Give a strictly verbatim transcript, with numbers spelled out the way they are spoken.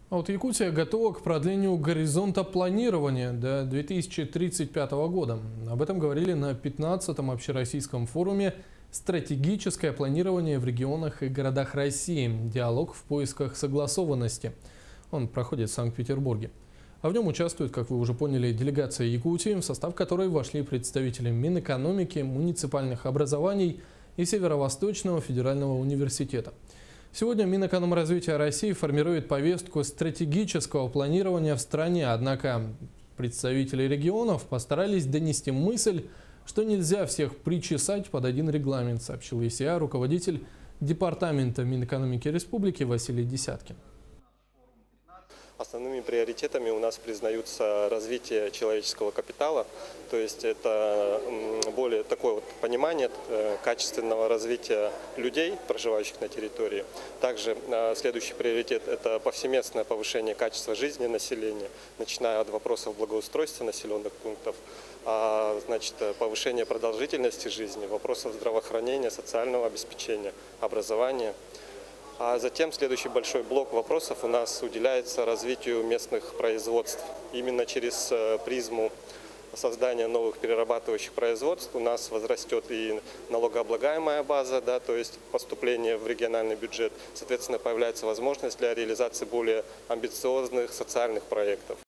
А вот Якутия готова к продлению горизонта планирования до две тысячи тридцать пятого года. Об этом говорили на пятнадцатом общероссийском форуме «Стратегическое планирование в регионах и городах России. Диалог в поисках согласованности». Он проходит в Санкт-Петербурге. А в нем участвует, как вы уже поняли, делегация Якутии, в состав которой вошли представители Минэкономики, муниципальных образований и Северо-Восточного федерального университета. Сегодня Минэкономразвития России формирует повестку стратегического планирования в стране. Однако представители регионов постарались донести мысль, что нельзя всех причесать под один регламент, сообщил и си а руководитель Департамента Минэкономики Республики Василий Десяткин. Основными приоритетами у нас признаются развитие человеческого капитала, то есть это более такое вот понимание качественного развития людей, проживающих на территории. Также следующий приоритет – это повсеместное повышение качества жизни населения, начиная от вопросов благоустройства населенных пунктов, а, значит, повышение продолжительности жизни, вопросов здравоохранения, социального обеспечения, образования. А затем следующий большой блок вопросов у нас уделяется развитию местных производств. Именно через призму создания новых перерабатывающих производств у нас возрастет и налогооблагаемая база, да, то есть поступление в региональный бюджет. Соответственно, появляется возможность для реализации более амбициозных социальных проектов.